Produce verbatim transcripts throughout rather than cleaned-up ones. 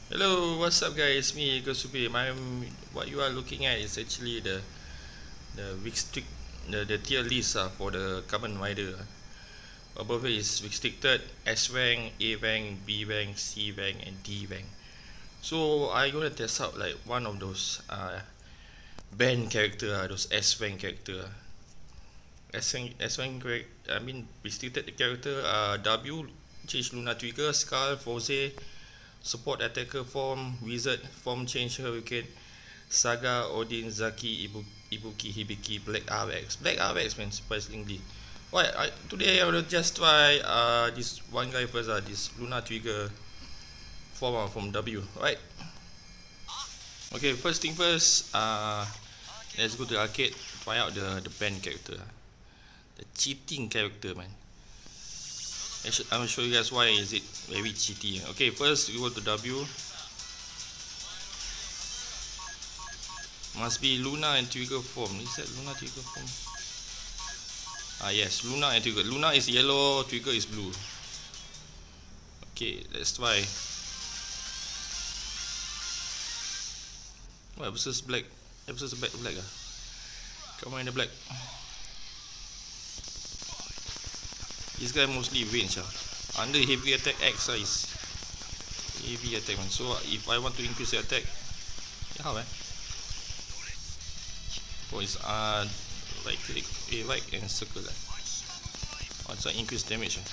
Hello, what's up guys? Me Gosubi. My what you are looking at is actually the the restrict the, the tier list uh, for the Kamen Rider. Above it is restricted S rank, A rank, B rank, C rank, and D rank. So I gonna test out like one of those uh band character, uh, those S rank character. S rank S rank I mean restricted character uh W, change Luna Trigger, Skull, Forze, support attacker form, wizard form change, hurricane, Saga, Odin, Zaki, Ibu, Ibuki, Hibiki, Black R X. Black R X, man, surprisingly. Why? I, today I will just try uh, this one guy first, uh, this Luna Trigger form uh, from W. Right. Okay, first thing first, uh, let's go to the arcade, try out the, the band character. The cheating character, man. I will show you guys why is it very cheaty. Okay, first we go to W. Must be Luna and Trigger form. Is that Luna Trigger form? Ah yes, Luna and Trigger. Luna is yellow, Trigger is blue. Okay, let's try. What versus black? Versus black black ah. Come on in the black. This guy mostly range ah. Under heavy attack X ah, is heavy attack man. So if I want to increase the attack, yeah, how man? Oh, it's uh right click, A right and circle that. Oh, it's an increase damage. Ah.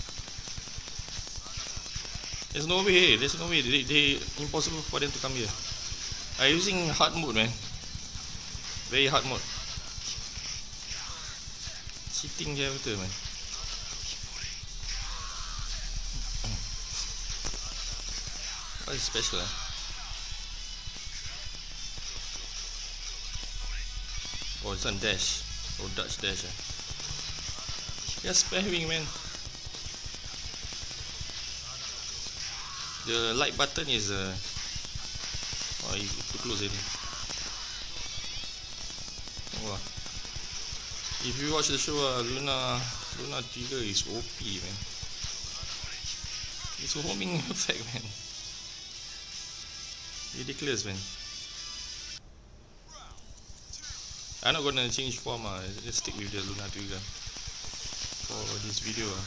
There's no way. There's no way. They, they impossible for them to come here. I'm using hard mode, man. Very hard mode. Cheating character, man. What is special? Eh? Oh, it's on dash. Oh, Dutch dash. Eh? Just spamming, man. The like button is uh, oh, you too close already. Oh, if you watch the show, uh, Luna Luna Trigger is O P, man. It's a homing effect, man. Ridiculous, man. I'm not gonna change form. Uh, just stick with the Luna Trigger for this video. Uh.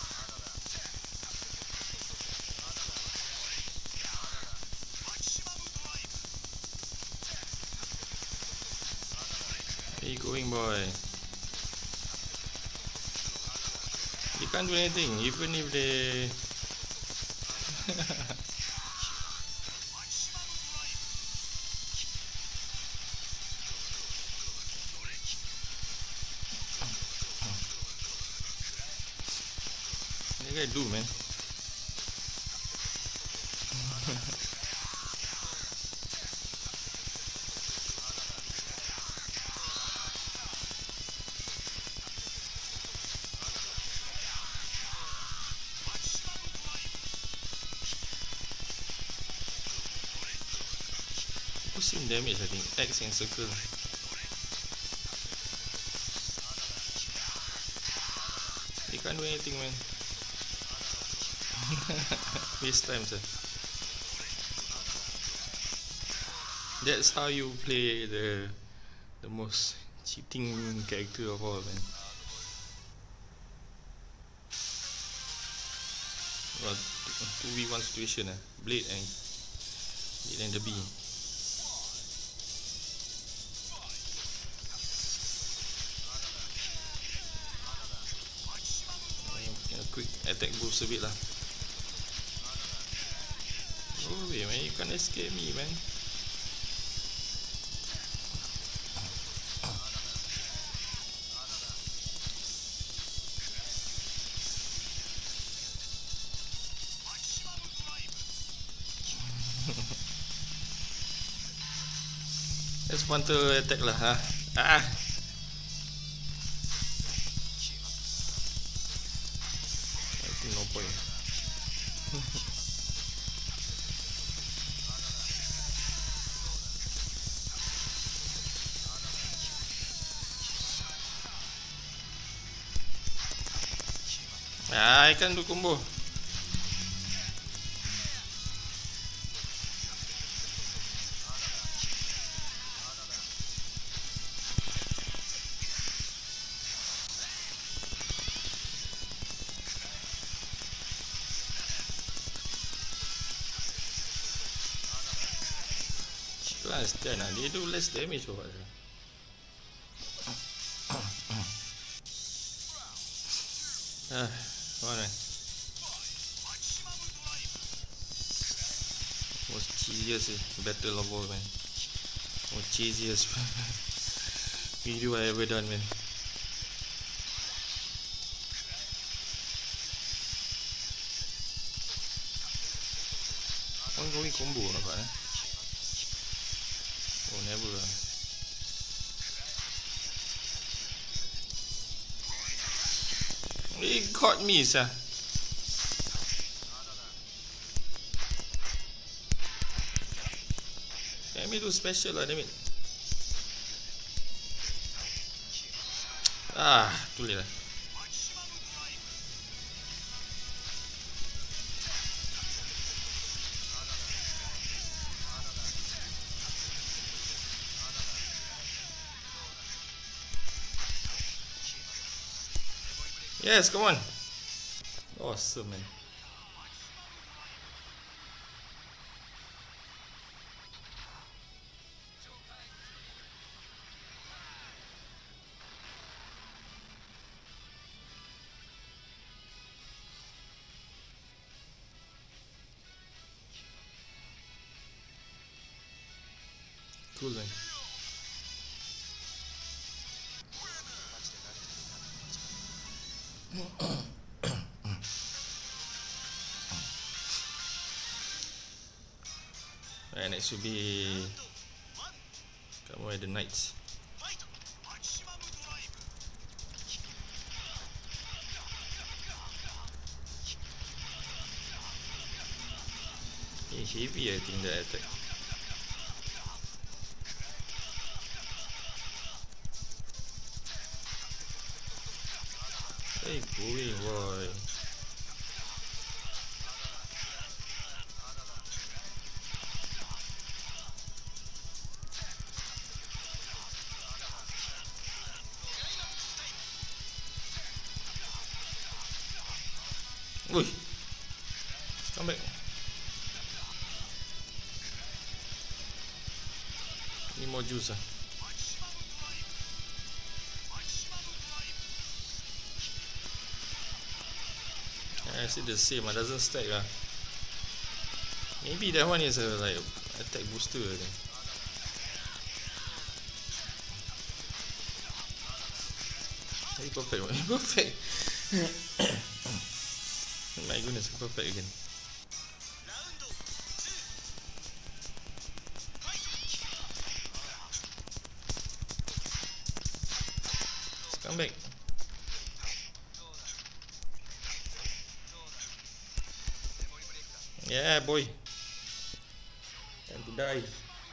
Where you going, boy? You can't do anything, even if they. What can I do, man? Same damage, I think. X and circle. You can't do anything, man. Waste time, sir. That's how you play the the most cheating character of all, man. Well, two v one situation, uh. Blade and Blade and the B. Quick attack boost a bit lah. Oh wait, man, you can't escape me, man. Just want to attack lah, ha. Ah. No point. Ah, I can do combo. Class ten lah, they do less damage or what? Ah, come on man. Most cheesiest battle of all man. Most cheesiest video I ever done man. Ongoing combo nampak eh? Oh never lah. He caught me sah. Let me do special lah, damn it. Ah, too late lah. Yes, come on. Awesome man. Cool man. And next will be come on the Knights. It's heavy I think the attack. Hey, going boy. Ui, come back. Need more juice ah. I see the same, it doesn't stack ah. Maybe that one is a like attack booster I think. Hey, perfect, perfect. My goodness, perfect again. Let's come back. Yeah, boy. Time to die.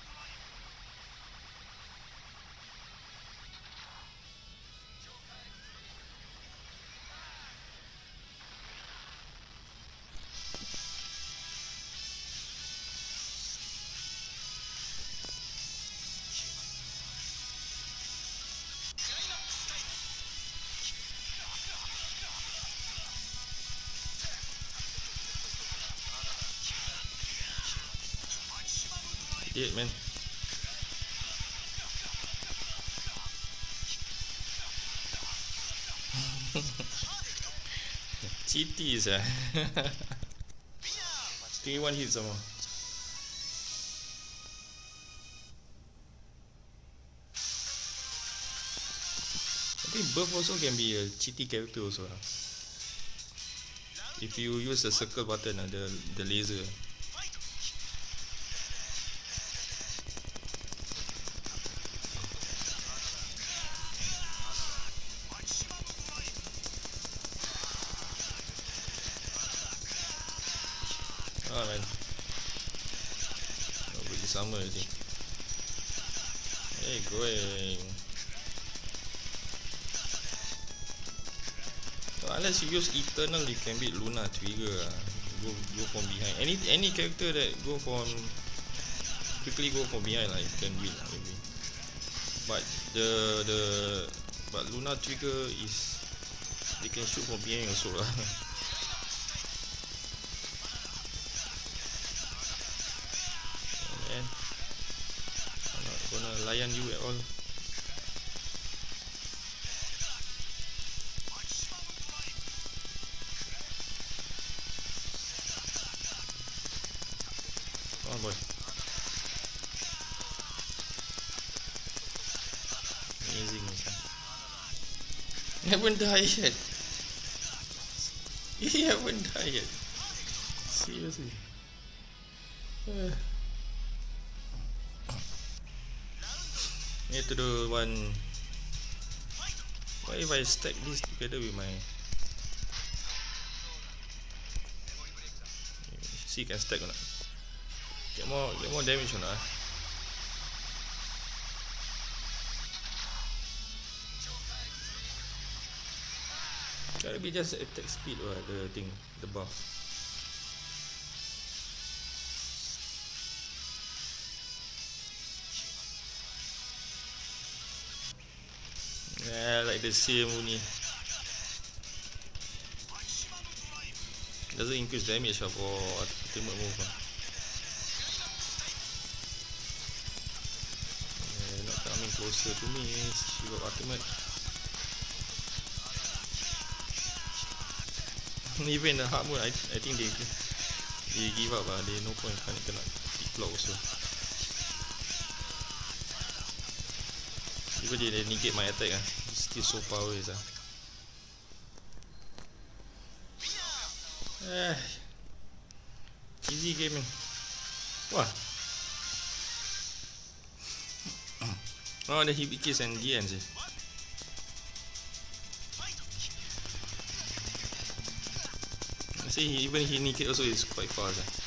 It man. Cheaties ah. twenty-one hits some more. I think buff also can be a cheaty character also ah. If you use the circle button ah, the the laser. Oh man, nobody summer already. Hey, going. So unless you use Eternal, you can beat Luna Trigger. Go go from behind. Any any character that go from quickly go from behind, like you can win maybe. But the the but Luna Trigger is they can shoot from behind also lah. gonna layan you at all. Come on, boy. Amazing, man. Haven't died yet. He haven't died yet. Seriously. Uh. Need to do one. What if I stack this together with my? See, can stack or not? Get more, get more damage or not? Gotta be just attack speed or the thing, the buff. Yeah, like the same only. Doesn't increase damage for ultimate move. Yeah, not coming closer to me. She got ultimate. Even the hard mode, I, I think they they give up. Uh, they no point kena kena block also. Even they, they negate my attack. Uh. It's still so far away. Uh. Eh, easy gaming. Wah. Oh, the hit kills and G N sih. See, even he negate also is quite fast. Eh.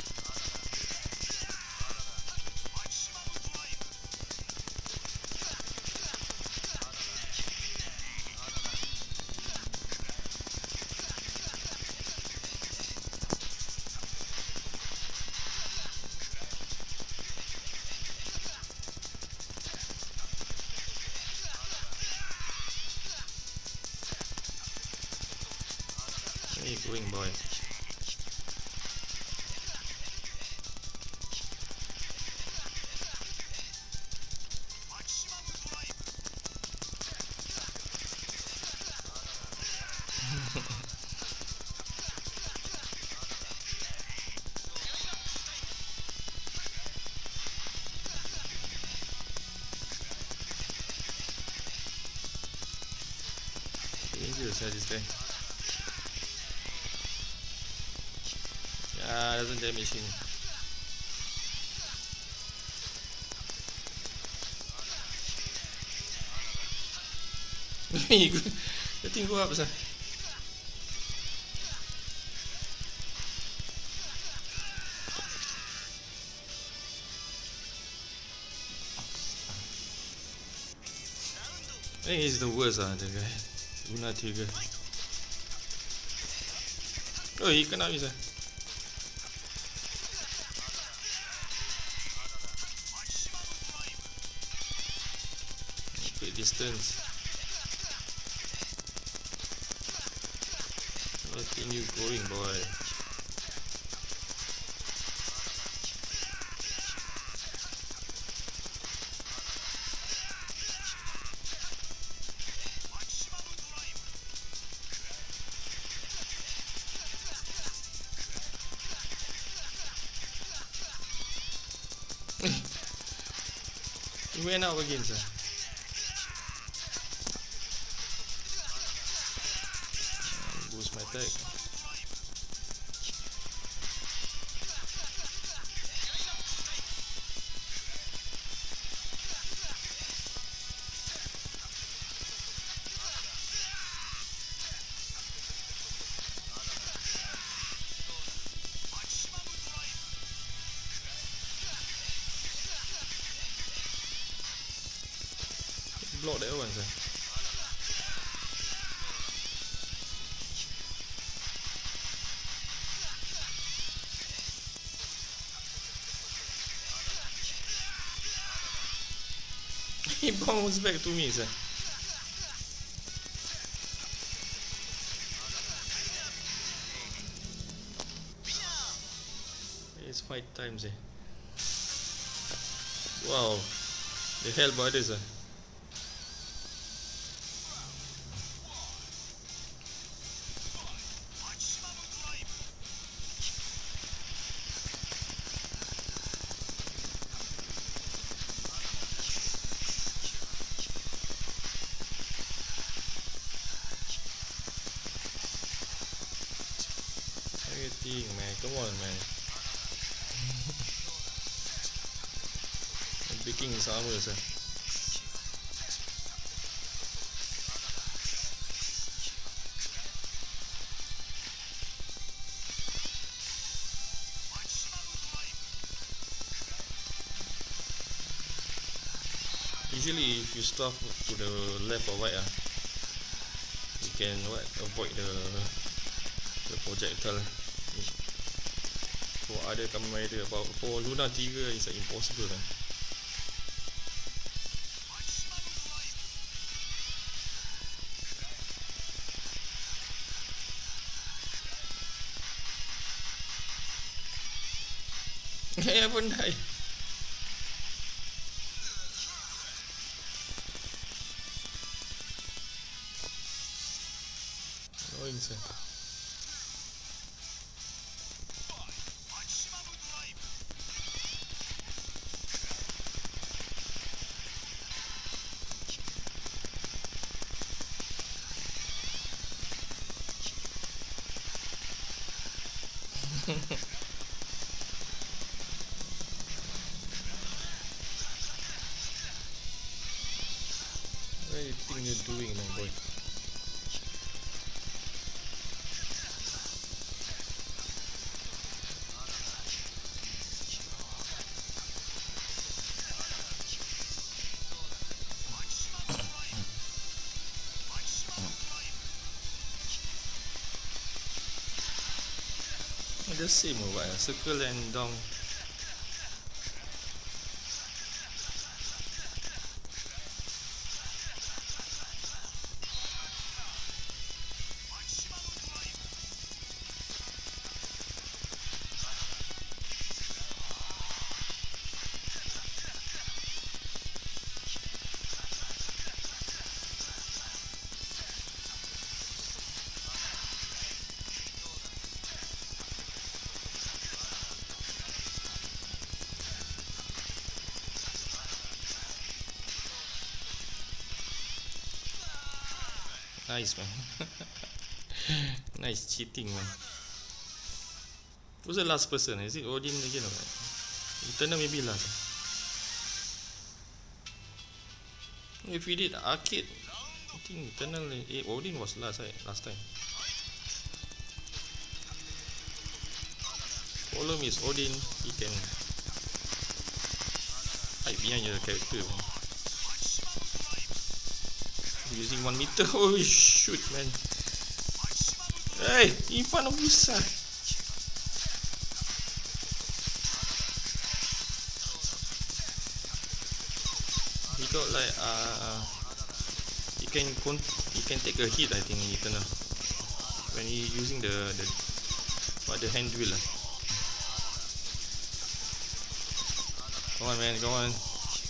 Hey, going boy. Dangerous, I just say. Yeah, doesn't damage him. The thing go up, sir. I think he's the worst, ah, the guy. Luna Tiger. Oh, he kena me, sir. Great distance. Letting you going, boy. He went out again, sir. Boost my attack. Block that one, sir. He bounced back to me, sir. It's five times, eh. Wow. The hell brothers ah. Everything man, come on man. Breaking his armor sir. Usually if you stuff to the left or right ah, you can what avoid the the projectile. For other Kamen Rider, about for Luna Tiga it's like impossible man. I haven't died. Annoying sir. What do you think you're doing, my boy? The same or what? Circle and down. Nice man. Nice cheating man. Who's the last person? Is it Odin again or what? Eternal maybe last. If we did arcade, I think Eternal eh, Odin was last right? Last time. Problem is Odin, he can hide behind your character man. Using one meter. Oh shoot man. Hey, in front of you sir. He got like uh he can con he can take a hit I think in Eternal. When he using the the what the hand wheel. Come on man, come on.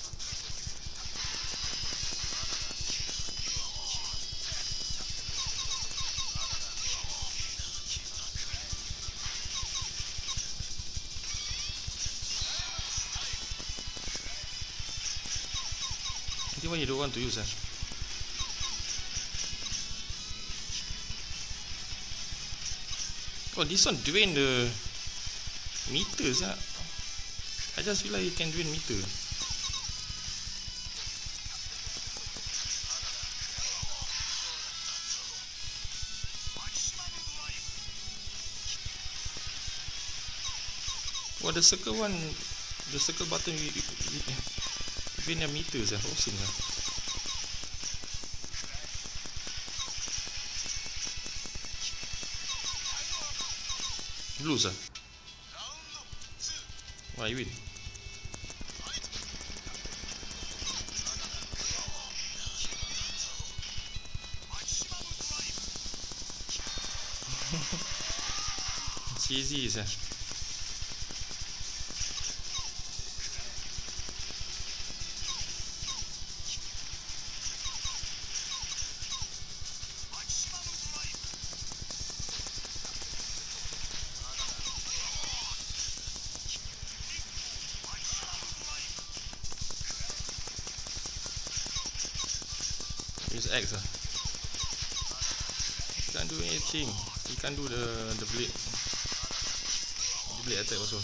Why you don't want to use that? Oh, this one drain the meters ah. I just feel like you can drain meter. Oh, the circle one, the circle button we, we, we drain the meters ah. Awesome ah. Lose ah. Why you win? Cheesy sah. use X ah. Can't do anything. You can't do the the blade. The blade attack also.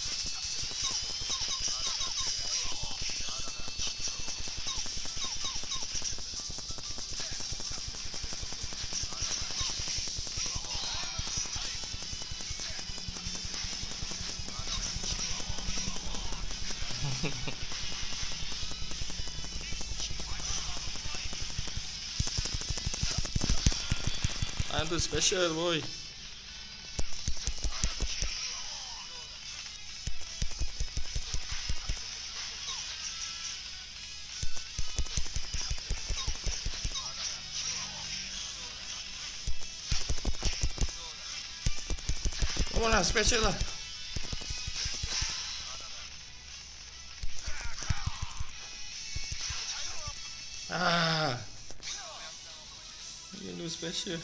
I'm the special boy. Come on lah, special lah. Ah, you do special.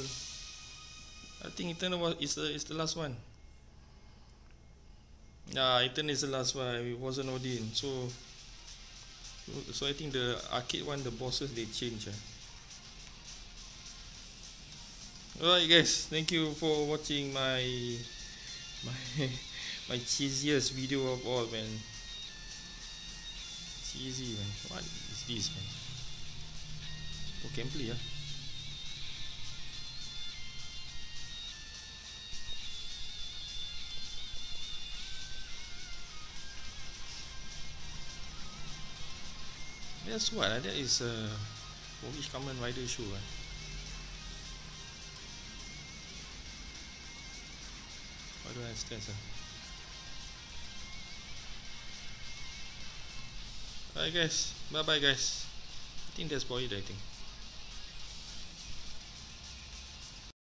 I think Eternal was is the is the last one. Yeah, Eternal is the last one. It wasn't Odin, so so I think the arcade one, the bosses they change. Eh. Alright guys, thank you for watching my my my cheesiest video of all, man. Cheesy, man. What is this, man? Oh, gameplay, ah. That's what, uh, that is uh, for which Kamen Rider show. Uh. Why do I stress? Uh? Alright guys, bye bye guys. I think that's about it, I think.